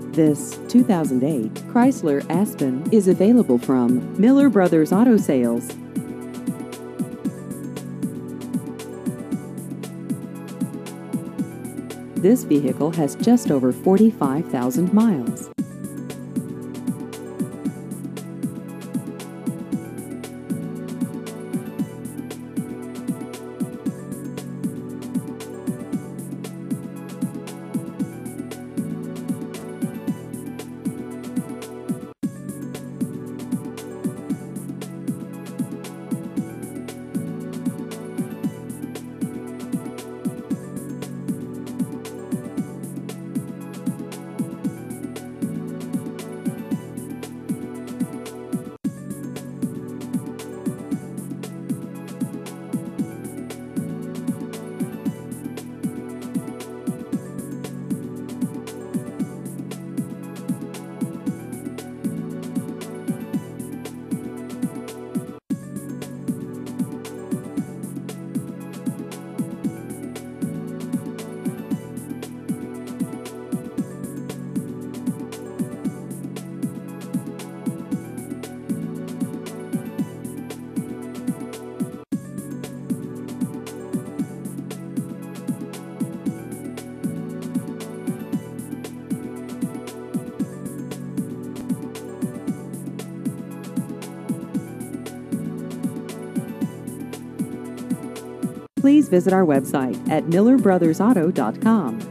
This 2008 Chrysler Aspen is available from Miller Brothers Auto Sales. This vehicle has just over 45,000 miles. Please visit our website at millerbrothersauto.com.